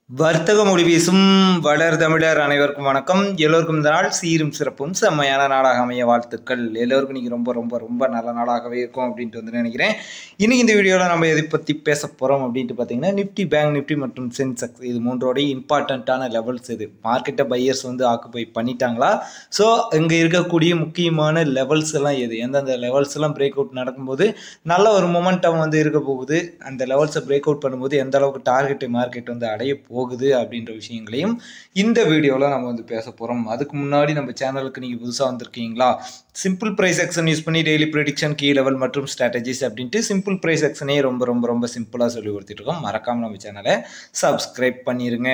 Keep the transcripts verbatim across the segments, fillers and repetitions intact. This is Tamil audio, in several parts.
வர்த்தக மொழி வீசும் வளர் தமிழர் அனைவருக்கும் வணக்கம். எல்லோருக்கும் இந்த நாள் சீரும் சிறப்பும் செம்மையான நாளாக அமைய வாழ்த்துக்கள். எல்லோருக்கும் நீங்கள் ரொம்ப ரொம்ப ரொம்ப நல்ல நாளாகவே இருக்கும் அப்படின்ட்டு வந்து நினைக்கிறேன். இன்றைக்கி இந்த வீடியோவில் நம்ம எதை பற்றி பேச போகிறோம் அப்படின்ட்டு பார்த்தீங்கன்னா, நிஃப்டி, பேங்க் நிஃப்டி மற்றும் சென்செக்ஸ் இது மூன்றோடைய இம்பார்ட்டண்ட்டான லெவல்ஸ் இது. மார்க்கெட்டை பையர்ஸ் வந்து ஆக்குபை பண்ணிட்டாங்களா? ஸோ இங்கே இருக்கக்கூடிய முக்கியமான லெவல்ஸ் எல்லாம் எது, எந்தெந்த லெவல்ஸ் எல்லாம் பிரேக் அவுட் நடக்கும்போது நல்ல ஒரு மொமெண்டம் வந்து இருக்க போகுது, அந்த லெவல்ஸை பிரேக் அவுட் பண்ணும்போது எந்த அளவுக்கு டார்கெட்டை மார்க்கெட் வந்து அடைய போகுது அப்படின்ற விஷயங்களையும் இந்த வீடியோவில் நம்ம வந்து பேச போகிறோம். அதுக்கு முன்னாடி நம்ம சேனலுக்கு நீங்கள் புதுசாக வந்திருக்கீங்களா, சிம்பிள் ப்ரைஸ் ஆக்ஷன் யூஸ் பண்ணி டெய்லி ப்ரெடிக்ஷன், கீ லெவல் மற்றும் ஸ்ட்ராட்டஜிஸ் அப்படின்ட்டு சிம்பிள் ப்ரைஸ் ஆக்ஷனே ரொம்ப ரொம்ப ரொம்ப சிம்பிளாக சொல்லி கொடுத்துட்டு இருக்கோம். மறக்காமல் நம்ம சேனலை சப்ஸ்கிரைப் பண்ணிடுங்க.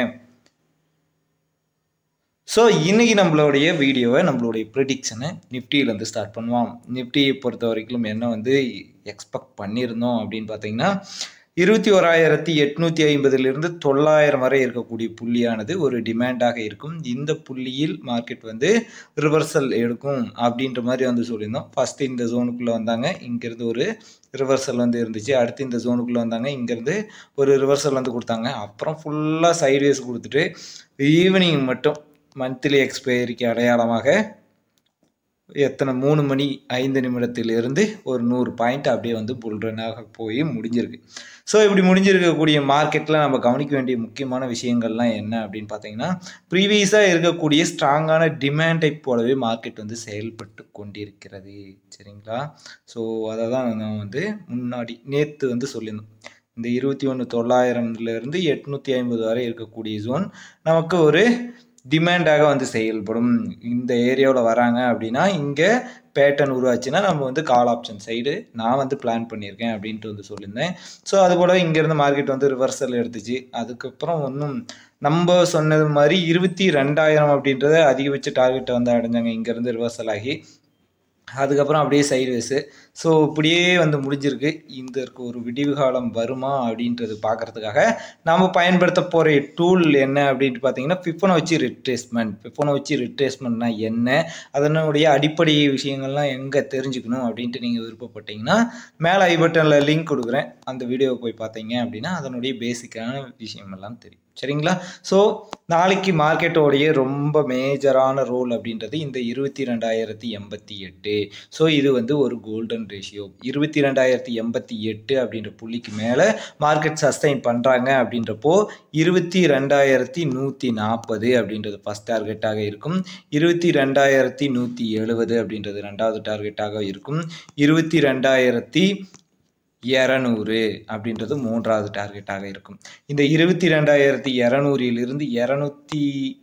ஸோ இன்றைக்கி நம்மளுடைய வீடியோவை நம்மளுடைய ப்ரெடிக்ஷனை நிஃப்டியிலேருந்து ஸ்டார்ட் பண்ணுவோம். நிஃப்டியை பொறுத்த வரைக்கும் என்ன வந்து எக்ஸ்பெக்ட் பண்ணியிருந்தோம் அப்படின்னு பார்த்தீங்கன்னா, இருபத்தி ஓராயிரத்தி எட்நூற்றி ஐம்பதுலேருந்து தொள்ளாயிரம் வரை இருக்கக்கூடிய புள்ளியானது ஒரு டிமாண்டாக இருக்கும். இந்த புள்ளியில் மார்க்கெட் வந்து ரிவர்சல் எடுக்கும் அப்படின்ற மாதிரி வந்து சொல்லியிருந்தோம். ஃபஸ்ட்டு இந்த ஜோனுக்குள்ளே வந்தாங்க, இங்கேருந்து ஒரு ரிவர்சல் வந்து இருந்துச்சு. அடுத்து இந்த ஜோனுக்குள்ளே வந்தாங்க, இங்கேருந்து ஒரு ரிவர்சல் வந்து கொடுத்தாங்க. அப்புறம் ஃபுல்லாக சைட்வேஸ் கொடுத்துட்டு ஈவினிங் மட்டும் மந்த்லி எக்ஸ்பைரிக்கு அடையாளமாக எத்தனை மூணு மணி ஐந்து நிமிடத்திலிருந்து ஒரு நூறு பாயிண்ட் அப்படியே வந்து புல்ரனாக போய் முடிஞ்சிருக்கு. ஸோ இப்படி முடிஞ்சிருக்கக்கூடிய மார்க்கெட்டில் நம்ம கவனிக்க வேண்டிய முக்கியமான விஷயங்கள்லாம் என்ன அப்படின்னு பார்த்தீங்கன்னா, ப்ரீவியஸாக இருக்கக்கூடிய ஸ்ட்ராங்கான டிமாண்டை போலவே மார்க்கெட் வந்து செயல்பட்டு கொண்டிருக்கிறது. சரிங்களா? ஸோ அதை தான் நான் வந்து முன்னாடி நேற்று வந்து சொல்லியிருந்தோம். இந்த இருபத்தி ஒன்று தொள்ளாயிரம்லேருந்து எட்நூற்றி ஐம்பது வரை இருக்கக்கூடிய ஜோன் நமக்கு ஒரு டிமாண்டாக வந்து செயல்படும். இந்த ஏரியாவில் வராங்க அப்படின்னா இங்கே பேட்டர்ன் உருவாச்சுன்னா நம்ம வந்து கால் ஆப்ஷன் சைடு நான் வந்து பிளான் பண்ணியிருக்கேன் அப்படின்ட்டு வந்து சொல்லியிருந்தேன். ஸோ அதுபோல் இங்கேருந்து மார்க்கெட் வந்து ரிவர்சல் எடுத்துச்சு. அதுக்கப்புறம் ஒன்றும் நம்ம சொன்னது மாதிரி இருபத்தி ரெண்டாயிரம் அப்படின்றத அதிகபட்ச டார்கெட்டை வந்து அடைஞ்சாங்க. இங்கேருந்து ரிவர்சல் ஆகி அதுக்கப்புறம் அப்படியே சைட்வேஸு. ஸோ இப்படியே வந்து முடிஞ்சிருக்கு. இதற்கு ஒரு விடிவு காலம் வருமா அப்படின்றது பார்க்குறதுக்காக நாம் பயன்படுத்த போகிற டூல் என்ன அப்படின்ட்டு பார்த்தீங்கன்னா, ஃபிபொனாச்சி ரிட்ரேஸ்மெண்ட். ஃபிபொனாச்சி ரிட்ரேஸ்மெண்ட்னா என்ன, அதனுடைய அடிப்படை விஷயங்கள்லாம் எங்கே தெரிஞ்சுக்கணும் அப்படின்ட்டு நீங்கள் விருப்பப்பட்டீங்கன்னா மேலே ஐ பட்டனில் லிங்க் கொடுக்குறேன். அந்த வீடியோவை போய் பார்த்தீங்க அப்படின்னா அதனுடைய பேசிக்கான விஷயமெல்லாம் தெரியும். சரிங்களா? ஸோ நாளைக்கு மார்க்கெட்டோடைய ரொம்ப மேஜரான ரோல் அப்படின்றது இந்த இருபத்தி ரெண்டாயிரத்தி எண்பத்தி எட்டு. ஸோ இது வந்து ஒரு கோல்டன் ரேஷியோ. இருபத்தி ரெண்டாயிரத்தி எண்பத்தி எட்டு அப்படின்ற புள்ளிக்கு மேலே மார்க்கெட் சஸ்டைன் பண்ணுறாங்க அப்படின்றப்போ இருபத்தி ரெண்டாயிரத்தி நூற்றி நாற்பது அப்படின்றது ஃபஸ்ட் டார்கெட்டாக இருக்கும். இருபத்தி ரெண்டாயிரத்தி நூற்றி எழுபது அப்படின்றது ரெண்டாவது டார்கெட்டாக இருக்கும். இருபத்தி ரெண்டாயிரத்தி இரநூறு அப்படின்றது மூன்றாவது டார்கெட்டாக இருக்கும். இந்த இருபத்தி ரெண்டாயிரத்தி இரநூறிலிருந்து இரநூத்தி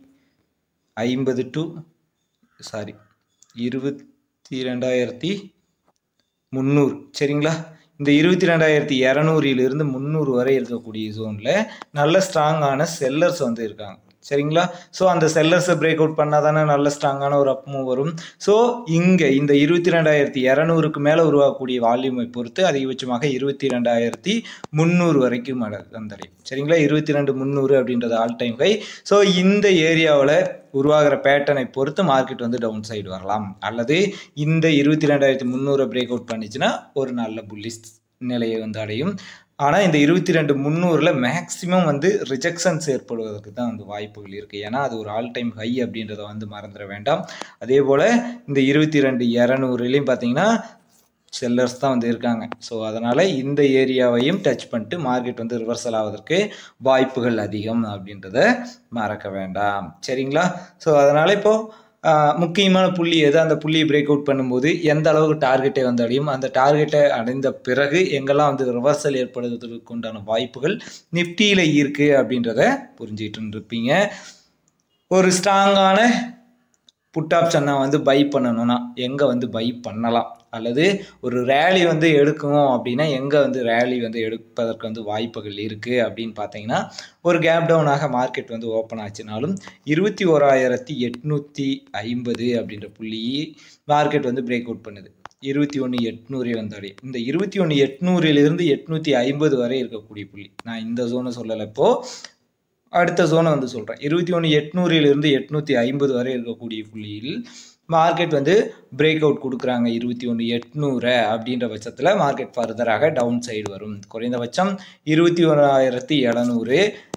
ஐம்பது டு சாரி இருபத்தி ரெண்டாயிரத்தி முந்நூறு. சரிங்களா? இந்த இருபத்தி ரெண்டாயிரத்தி இரநூறிலிருந்து முந்நூறு வரை இருக்கக்கூடிய ஜோனில் நல்ல ஸ்ட்ராங்கான செல்லர்ஸ் வந்து இருக்காங்க. சரிங்களா? ஸோ அந்த செல்லர்ஸை பிரேக் அவுட் பண்ணால் தானே நல்ல ஸ்ட்ராங்கான ஒரு அப்மூவ் வரும். ஸோ இங்கே இந்த இருபத்தி ரெண்டாயிரத்தி இரநூறுக்கு மேலே உருவாகக்கூடிய வால்யூமை பொறுத்து அதிகபட்சமாக இருபத்தி ரெண்டாயிரத்தி முந்நூறு வரைக்கும் வந்தடையும். சரிங்களா? இருபத்தி ரெண்டு முந்நூறு அப்படின்றது ஆல் டைம் ஹை. ஸோ இந்த ஏரியாவில் உருவாகிற பேட்டர்னை பொறுத்து மார்க்கெட் வந்து டவுன் சைடு வரலாம், அல்லது இந்த இருபத்தி ரெண்டாயிரத்தி முந்நூறை பிரேக் அவுட் பண்ணிச்சுன்னா ஒரு நல்ல புல்லிஷ் நிலையை வந்து அடையும். ஆனால் இந்த இருபத்தி ரெண்டு முந்நூறில் மேக்ஸிமம் வந்து ரிஜெக்ஷன்ஸ் ஏற்படுவதற்கு தான் வந்து வாய்ப்புகள் இருக்குது. ஏன்னா அது ஒரு ஆல் டைம் ஹை அப்படின்றத வந்து மறந்துட வேண்டாம். அதே போல் இந்த இருபத்தி ரெண்டு இரநூறுலையும் பார்த்தீங்கன்னா செல்லர்ஸ் தான் வந்து இருக்காங்க. ஸோ அதனால் இந்த ஏரியாவையும் டச் பண்ணிட்டு மார்க்கெட் வந்து ரிவர்சல் ஆவதற்கு வாய்ப்புகள் அதிகம் அப்படின்றத மறக்க வேண்டாம். சரிங்களா? ஸோ அதனால் இப்போது முக்கியமான புள்ளி எது, அந்த புள்ளியை பிரேக் அவுட் பண்ணும்போது எந்த அளவுக்கு டார்கெட்டை வந்து அடையும், அந்த டார்கெட்டை அடைந்த பிறகு எங்கெல்லாம் வந்து ரிவர்சல் ஏற்படுவதற்கு உண்டான வாய்ப்புகள் நிஃப்டியில் இருக்குது அப்படின்றத புரிஞ்சுக்கிட்டு இருப்பீங்க. ஒரு ஸ்ட்ராங்கான புட் ஆப்ஷனை வந்து பை பண்ணணும்னா எங்கே வந்து பை பண்ணலாம், அல்லது ஒரு ரேலி வந்து எடுக்கணும் அப்படின்னா எங்கே வந்து ரேலி வந்து எடுப்பதற்கு வந்து வாய்ப்புகள் இருக்குது அப்படின்னு பார்த்தீங்கன்னா, ஒரு கேப் டவுனாக மார்க்கெட் வந்து ஓப்பன் ஆச்சுனாலும் இருபத்தி ஓராயிரத்தி எட்நூற்றி ஐம்பது அப்படின்ற புள்ளியை மார்க்கெட் வந்து பிரேக் அவுட் பண்ணுது. இருபத்தி ஒன்று எட்நூறு வந்தாலே இந்த இருபத்தி ஒன்று எட்நூறிலிருந்து எட்நூற்றி ஐம்பது வரை இருக்கக்கூடிய புள்ளி, நான் இந்த ஜோனை சொல்லலை, இப்போது அடுத்த ஜோனை வந்து சொல்கிறேன். இருபத்தி ஒன்று எட்நூறிலிருந்து எட்நூற்றி ஐம்பது வரை இருக்கக்கூடிய புள்ளியில் மார்க்கெட் வந்து பிரேக் அவுட் கொடுக்குறாங்க. இருபத்தி ஒன்று எட்நூறு அப்படின்ற பட்சத்தில் மார்க்கெட் ஃபர்தராக டவுன் சைடு வரும். குறைந்தபட்சம் இருபத்தி ஓராயிரத்தி எழுநூறு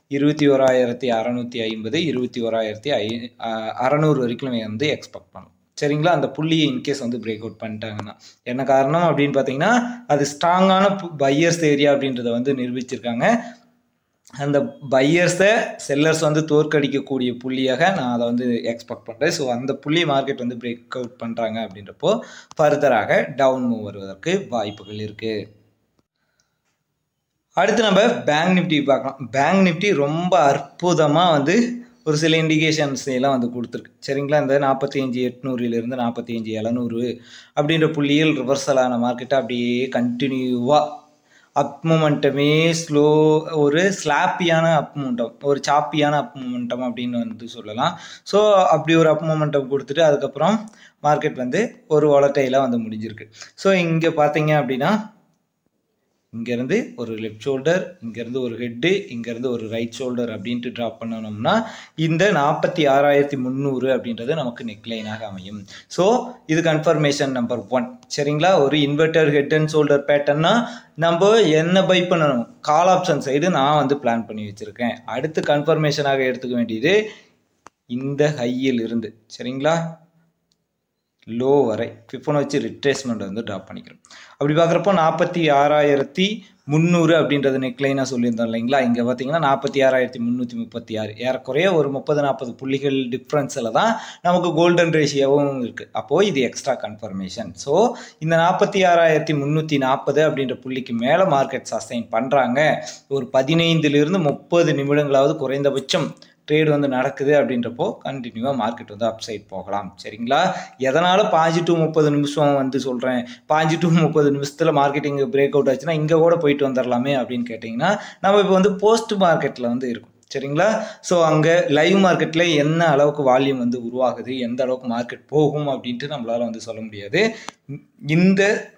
இருபத்தி ஓராயிரத்தி அறநூற்றி ஐம்பது இருபத்தி ஓராயிரத்தி ஐ அறநூறு வரைக்கும் வந்து எக்ஸ்பெக்ட் பண்ணலாம். சரிங்களா? அந்த புள்ளியை இன்கேஸ் வந்து பிரேக் அவுட் பண்ணிட்டாங்கன்னா என்ன காரணம் அப்படின்னு பார்த்தீங்கன்னா, அது ஸ்ட்ராங்கான பையர்ஸ் ஏரியா அப்படின்றத வந்து நிரூபிச்சிருக்காங்க. அந்த பையர்ஸை செல்லர்ஸ் வந்து தோற்கடிக்கக்கூடிய புள்ளியாக நான் அதை வந்து எக்ஸ்பெக்ட் பண்ணுறேன். ஸோ அந்த புள்ளி மார்க்கெட் வந்து பிரேக் அவுட் பண்ணுறாங்க அப்படின்றப்போ ஃபர்தராக டவுன் மூவ் வருவதற்கு வாய்ப்புகள் இருக்குது. அடுத்து நம்ம பேங்க் நிஃப்டி பார்க்கலாம். பேங்க் நிஃப்டி ரொம்ப அற்புதமாக வந்து ஒரு சில இண்டிகேஷன்ஸ் எல்லாம் வந்து கொடுத்துருக்கு. சரிங்களா? இந்த நாற்பத்தி அஞ்சு எட்நூறுலேருந்து நாற்பத்தி அஞ்சு எழுநூறு அப்படின்ற புள்ளியில் ரிவர்சலான மார்க்கெட்டை அப்படியே கண்டினியூவாக அப் மூமெண்டமே ஸ்லோ ஒரு ஸ்லாப்பியான அப் மூமெண்டம், ஒரு சாப்பியான அப் மூமெண்டம் அப்படின்னு வந்து சொல்லலாம். ஸோ அப்படி ஒரு அப் மூமெண்டம் கொடுத்துட்டு அதுக்கப்புறம் மார்க்கெட் வந்து ஒரு வாலட்டைலாக வந்து முடிஞ்சிருக்கு. ஸோ இங்கே பார்த்தீங்க அப்படின்னா இங்கேருந்து ஒரு லெஃப்ட் ஷோல்டர், இங்கேருந்து ஒரு ஹெட்டு, இங்கேருந்து ஒரு ரைட் ஷோல்டர் அப்படின்ட்டு ட்ராப் பண்ணணும்னா இந்த நாற்பத்தி ஆறாயிரத்தி முந்நூறு அப்படின்றது நமக்கு நெக்லைனாக அமையும். ஸோ இது கன்ஃபர்மேஷன் நம்பர் ஒன். சரிங்களா? ஒரு இன்வெர்டர் ஹெட் அண்ட் ஷோல்டர் பேட்டர்னா நம்ம என்ன பை பண்ணணும்? கால் ஆப்ஷன் சைடு நான் வந்து பிளான் பண்ணி வச்சுருக்கேன். அடுத்து கன்ஃபர்மேஷனாக எடுத்துக்க வேண்டியது இந்த ஹையில் இருந்து, சரிங்களா, லோ வரை ஃபிபோனச்சி ரிட்ரேஸ்மெண்ட் வந்து ட்ராப் பண்ணிக்கிறோம். அப்படி பார்க்குறப்போ நாற்பத்தி ஆறாயிரத்தி முந்நூறு அப்படின்றது நெக்லைனாக சொல்லியிருந்தோம் இல்லைங்களா? இங்கே பார்த்தீங்கன்னா நாற்பத்தி ஆறாயிரத்தி முந்நூற்றி முப்பத்தி ஆறு ஏறக்குறைய ஒரு முப்பது நாற்பது புள்ளிகள் டிஃப்ரென்ஸில் தான் நமக்கு கோல்டன் ரேஷியோவும் இருக்குது. அப்போது இது எக்ஸ்ட்ரா கன்ஃபர்மேஷன். ஸோ இந்த நாற்பத்தி ஆறாயிரத்தி முந்நூற்றி நாற்பது அப்படின்ற புள்ளிக்கு மேலே மார்க்கெட் சஸ்டைன் பண்ணுறாங்க. ஒரு பதினைந்துலேருந்து முப்பது நிமிடங்களாவது குறைந்தபட்சம் ட்ரேடு வந்து நடக்குது அப்படின்றப்போ கண்டினியூவாக மார்க்கெட் வந்து அப்சைட் போகலாம். சரிங்களா? எதனால் பாஞ்சு டு முப்பது நிமிஷம் வந்து சொல்கிறேன், பாஞ்சு டு முப்பது நிமிஷத்தில் மார்க்கெட்டிங் பிரேக் அவுட் ஆச்சுன்னா இங்கே கூட போயிட்டு வந்துடலாமே அப்படின்னு கேட்டிங்கன்னா, நம்ம இப்போ வந்து போஸ்ட் மார்க்கெட்டில் வந்து இருக்கும். சரிங்களா? ஸோ அங்கே லைவ் மார்க்கெட்டில் என்ன அளவுக்கு வால்யூம் வந்து உருவாகுது, எந்த அளவுக்கு மார்க்கெட் போகும் அப்படின்ட்டு நம்மளால் வந்து சொல்ல முடியாது. இந்த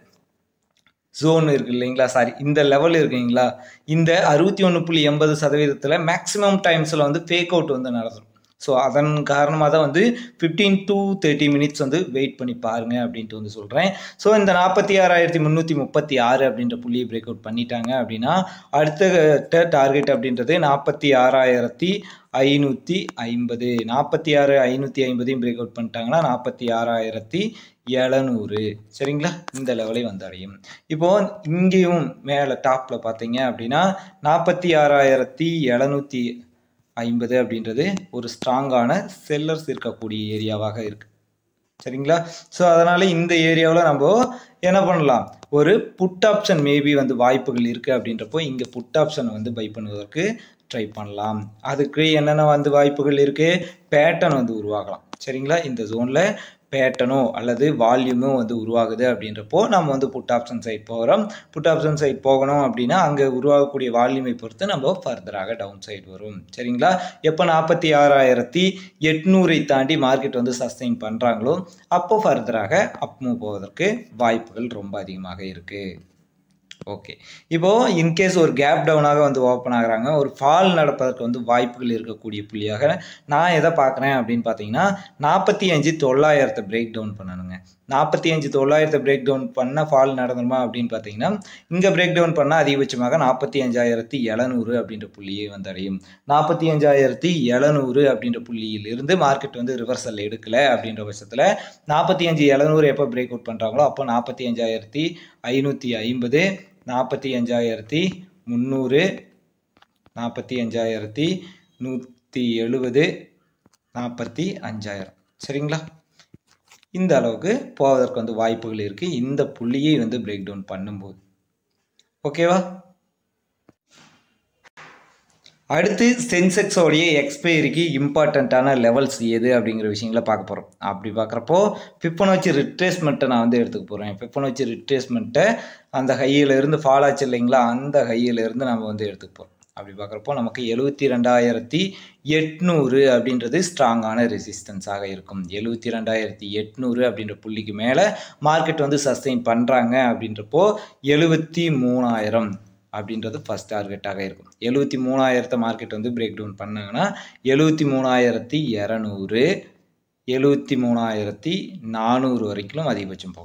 ஜோன் இருக்குது இல்லைங்களா, சாரி இந்த லெவல் இருக்குங்களா, இந்த அறுபத்தி ஒன்று புள்ளி எண்பது சதவீதத்தில் மேக்ஸிமம் டைம்ஸில் வந்து ஃபேக் அவுட் வந்து நடந்துடும். ஸோ அதன் காரணமாக தான் வந்து ஃபிஃப்டீன் டு தேர்ட்டி மினிட்ஸ் வந்து வெயிட் பண்ணி பாருங்கள் அப்படின்ட்டு வந்து சொல்கிறேன். ஸோ இந்த நாற்பத்தி ஆறாயிரத்தி முந்நூற்றி முப்பத்தி ஆறு அப்படின்ற புள்ளியை பிரேக் அவுட் பண்ணிட்டாங்க அப்படின்னா அடுத்த டார்கெட் அப்படின்றது நாற்பத்தி ஆறாயிரத்தி ஐநூற்றி ஐம்பது நாற்பத்தி ஆறு ஐநூற்றி ஐம்பதையும் பிரேக் அவுட் பண்ணிட்டாங்கன்னா நாற்பத்தி ஆறாயிரத்தி எழுநூறு. சரிங்களா? இந்த லெவலை வந்து அடையும். இப்போ இங்கேயும் மேலே டாப்பில் பார்த்தீங்க அப்படின்னா நாற்பத்தி ஆறாயிரத்தி எழுநூற்றி ஐம்பது அப்படின்றது ஒரு ஸ்ட்ராங்கான செல்லர்ஸ் இருக்கக்கூடிய ஏரியாவாக இருக்குது. சரிங்களா? ஸோ அதனால் இந்த ஏரியாவில் நம்ம என்ன பண்ணலாம், ஒரு புட் ஆப்ஷன் மேபி வந்து வாய்ப்புகள் இருக்குது அப்படின்றப்போ இங்கே புட் ஆப்ஷன் வந்து பை பண்ணுவதற்கு ட்ரை பண்ணலாம். அதுக்கு என்னென்ன வந்து வாய்ப்புகள் இருக்குது, பேட்டர்ன் வந்து உருவாகலாம். சரிங்களா? இந்த ஜோனில் பேட்டர்னோ அல்லது வால்யூமோ வந்து உருவாகுது அப்படின்றப்போ நம்ம வந்து புட் ஆப்ஷன் சைட் போகிறோம். புட் ஆப்ஷன் சைட் போகணும் அப்படின்னா அங்கே உருவாகக்கூடிய வால்யூமை பொறுத்து நம்ம ஃபர்தராக டவுன் சைட் வரும். சரிங்களா? எப்போ நாற்பத்தி ஆறாயிரத்தி எட்நூறை தாண்டி மார்க்கெட் வந்து சஸ்டெயின் பண்ணுறாங்களோ அப்போ ஃபர்தராக அப் மூவ் போவதற்கு வாய்ப்புகள் ரொம்ப அதிகமாக இருக்குது. ஓகே, இப்போது இன்கேஸ் ஒரு கேப் டவுனாக வந்து ஓப்பன் ஆகுறாங்க, ஒரு ஃபால் நடப்பதற்கு வந்து வாய்ப்புகள் இருக்கக்கூடிய புள்ளியாக நான் எதை பார்க்குறேன் அப்படின்னு பார்த்தீங்கன்னா நாற்பத்தி அஞ்சு தொள்ளாயிரத்தை பிரேக் டவுன் பண்ணணுங்க. நாற்பத்தி அஞ்சு தொள்ளாயிரத்தை பிரேக் டவுன் பண்ண ஃபால் நடந்துருமா அப்படின்னு பார்த்தீங்கன்னா இங்கே பிரேக் டவுன் பண்ணால் அதிகபட்சமாக நாற்பத்தி அஞ்சாயிரத்தி எழுநூறு அப்படின்ற புள்ளியை வந்து அடையும். நாற்பத்தி அஞ்சாயிரத்தி எழுநூறு அப்படின்ற புள்ளியிலிருந்து மார்க்கெட் வந்து ரிவர்சல் எடுக்கலை அப்படின்ற பட்சத்தில் நாற்பத்தி அஞ்சு எழுநூறு எப்போ பிரேக் அவுட் பண்ணுறாங்களோ அப்போ நாற்பத்தி அஞ்சாயிரத்தி ஐநூற்றி ஐம்பது நாற்பத்தி அஞ்சாயிரத்தி முந்நூறு நாற்பத்தி அஞ்சாயிரத்தி நூற்றி எழுபது நாற்பத்தி அஞ்சாயிரம். சரிங்களா? இந்த அளவுக்கு போவதற்கு வந்து வாய்ப்புகள் இருக்குது இந்த புள்ளியை வந்து பிரேக் டவுன் பண்ணும்போது. ஓகேவா? அடுத்து சென்செக்ஸோடைய எக்ஸ்பைரிக்கு இம்பார்ட்டண்ட்டான லெவல்ஸ் எது அப்படிங்கிற விஷயங்களை பார்க்க போகிறோம். அப்படி பார்க்குறப்போ ஃபிபோனச்சி ரிட்ரேஸ்மெண்ட்டை நான் வந்து எடுத்துக்க போகிறேன். ஃபிபோனச்சி ரிட்ரேஸ்மெண்ட்டை அந்த ஹையிலிருந்து ஃபால் ஆச்சு இல்லைங்களா, அந்த ஹையிலிருந்து நம்ம வந்து எடுத்துக்க போகிறோம். அப்படி பார்க்குறப்போ நமக்கு எழுபத்தி ரெண்டாயிரத்தி எட்நூறு அப்படின்றது ஸ்ட்ராங்கான ரெசிஸ்டன்ஸாக இருக்கும். எழுபத்தி ரெண்டாயிரத்தி எட்நூறு அப்படின்ற புள்ளிக்கு மேலே மார்க்கெட் வந்து சஸ்டெயின் பண்ணுறாங்க அப்படின்றப்போ எழுபத்தி மூணாயிரம் அப்படின்றது ஃபஸ்ட் டார்கெட்டாக இருக்கும். எழுபத்தி மூணாயிரத்தை மார்க்கெட் வந்து பிரேக் டவுன் பண்ணாங்கன்னா எழுபத்தி மூணாயிரத்தி இரநூறு எழுபத்தி மூணாயிரத்தி நானூறு வரைக்கும் அதிகபட்சம் போகலாம்.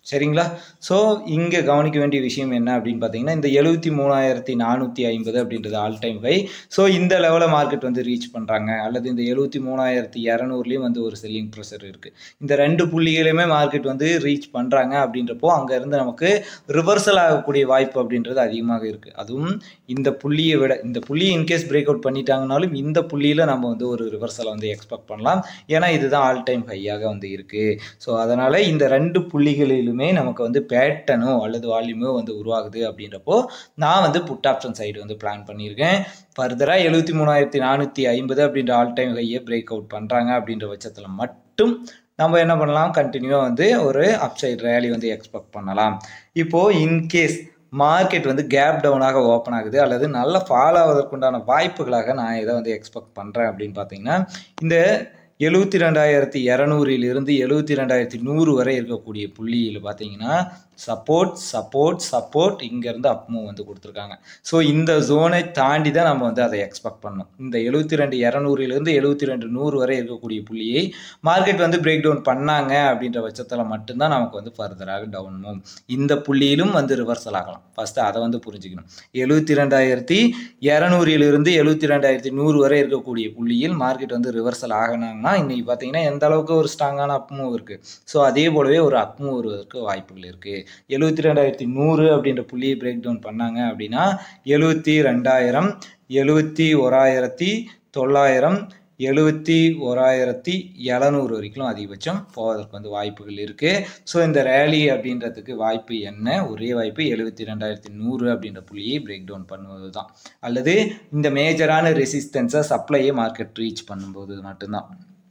சரிங்களா? ஸோ இங்கே கவனிக்க வேண்டிய விஷயம் என்ன அப்படின்னு பார்த்தீங்கன்னா, இந்த எழுபத்தி மூணாயிரத்தி நானூற்றி ஐம்பது அப்படின்றது ஆல் டைம் ஹை. ஸோ இந்த லெவலில் மார்க்கெட் வந்து ரீச் பண்ணுறாங்க, அல்லது இந்த எழுபத்தி மூணாயிரத்தி இரநூறுலேயும் வந்து ஒரு செல்லிங் ப்ரெஷர் இருக்குது. இந்த ரெண்டு புள்ளிகளையுமே மார்க்கெட் வந்து ரீச் பண்ணுறாங்க அப்படின்றப்போ அங்கேருந்து நமக்கு ரிவர்சல் ஆகக்கூடிய வாய்ப்பு அப்படின்றது அதிகமாக இருக்குது. அதுவும் இந்த புள்ளியை விட இந்த புள்ளி இன்கேஸ் பிரேக் அவுட் பண்ணிட்டாங்கனாலும் இந்த புள்ளியில் நம்ம வந்து ஒரு ரிவர்சலை வந்து எக்ஸ்பெக்ட் பண்ணலாம். ஏன்னா இதுதான் ஆல் டைம் ஹையாக வந்து இருக்குது. ஸோ அதனால் இந்த ரெண்டு புள்ளிகளில் நமக்கு வந்து பேட்டர்னோ அல்லது வால்யூமோ வந்து உருவாகுது அப்படின்றப்போ நான் வந்து புட் ஆப்ஷன் சைடு வந்து பிளான் பண்ணியிருக்கேன். ஃபர்தரா எழுபத்தி மூணாயிரத்தி நானூற்றி ஐம்பது அப்படின்ற ஆல் டைம் ஹையை பிரேக் அவுட் பண்ணுறாங்க அப்படின்ற பட்சத்தில் மட்டும் நம்ம என்ன பண்ணலாம், கண்டினியூவாக வந்து ஒரு அப்சைட் ரேலி வந்து எக்ஸ்பெக்ட் பண்ணலாம். இப்போது இன்கேஸ் மார்க்கெட் வந்து கேப் டவுனாக ஓப்பன் ஆகுது அல்லது நல்ல ஃபாலோ ஆவதற்குண்டான வாய்ப்புகளாக நான் இதை வந்து எக்ஸ்பெக்ட் பண்ணுறேன் அப்படின்னு பார்த்தீங்கன்னா, இந்த எழுபத்தி ரெண்டாயிரத்தி இரநூறிலிருந்து எழுபத்தி ரெண்டாயிரத்தி நூறு வரை இருக்கக்கூடிய புள்ளியில் பார்த்தீங்கன்னா சப்போர்ட் சப்போர்ட் சப்போர்ட் இங்கேருந்து அப் மூவ் வந்து கொடுத்துருக்காங்க. ஸோ இந்த ஜோனை தாண்டி தான் நம்ம வந்து அதை எக்ஸ்பெக்ட் பண்ணணும். இந்த எழுபத்தி ரெண்டு இரநூறிலிருந்து எழுபத்தி ரெண்டு நூறு வரை இருக்கக்கூடிய புள்ளியை மார்க்கெட் வந்து பிரேக் டவுன் பண்ணாங்க அப்படின்ற பட்சத்தில் மட்டும்தான் நமக்கு வந்து ஃபர்தராக டவுன் மூவ். இந்த புள்ளியிலும் வந்து ரிவர்சல் ஆகலாம். ஃபஸ்ட்டு அதை வந்து புரிஞ்சுக்கணும். எழுபத்தி ரெண்டாயிரத்தி இரநூறிலிருந்து எழுபத்தி ரெண்டாயிரத்தி நூறு வரை இருக்கக்கூடிய புள்ளியில் மார்க்கெட் வந்து ரிவர்சல் ஆகினாங்கன்னா இன்னைக்கு பார்த்தீங்கன்னா எந்த அளவுக்கு ஒரு ஸ்ட்ராங்கான அப் மூவ் இருக்குது. ஸோ அதே போலவே ஒரு அப் மூவ் வருவதற்கு வாய்ப்புகள் இருக்குது. எழுபத்தி ரெண்டாயிரத்தி நூறு அப்படின்ற புள்ளியை பிரேக் டவுன் பண்ணாங்க அப்படின்னா எழுபத்தி ரெண்டாயிரம் எழுபத்தி ஓராயிரத்தி தொள்ளாயிரம் எழுபத்தி ஓராயிரத்தி எழுநூறு வரைக்கும் அதிகபட்சம் போவதற்கு வந்து வாய்ப்புகள் இருக்குது. ஸோ இந்த ரேலி அப்படின்றதுக்கு வாய்ப்பு என்ன, ஒரே வாய்ப்பு எழுபத்தி ரெண்டாயிரத்தி நூறு அப்படின்ற புள்ளியை பிரேக் டவுன் பண்ணுவது தான், அல்லது இந்த மேஜரான ரெசிஸ்டன்ஸை சப்ளையை மார்க்கெட் ரீச் பண்ணும்போது மட்டும்தான்.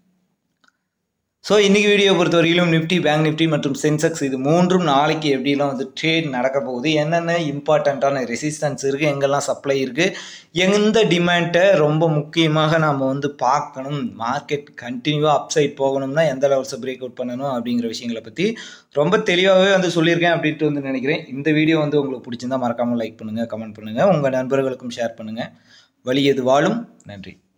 ஸோ இன்றைக்கி வீடியோ பொறுத்த வரையிலும் நிஃப்டி, பேங்க் நிஃப்டி மற்றும் சென்செக்ஸ் இது மூன்றும் நாளைக்கு எப்படிலாம் வந்து ட்ரேட் நடக்க போகுது, என்னென்ன இம்பார்ட்டண்ட்டான ரெசிஸ்டன்ஸ் இருக்குது, எங்கெல்லாம் சப்ளை இருக்குது, எந்த டிமாண்டை ரொம்ப முக்கியமாக நாம் வந்து பார்க்கணும், மார்க்கெட் கண்டினியூவாக அப்சைட் போகணும்னா எந்த லெவல்ஸை பிரேக் அவுட் பண்ணணும் அப்படிங்கிற விஷயங்களை பற்றி ரொம்ப தெளிவாகவே வந்து சொல்லியிருக்கேன் அப்படின்ட்டு வந்து நினைக்கிறேன். இந்த வீடியோ வந்து உங்களுக்கு பிடிச்சிருந்தால் மறக்காமல் லைக் பண்ணுங்கள், கமெண்ட் பண்ணுங்கள், உங்கள் நண்பர்களுக்கும் ஷேர் பண்ணுங்கள். வலியது வாழும். நன்றி.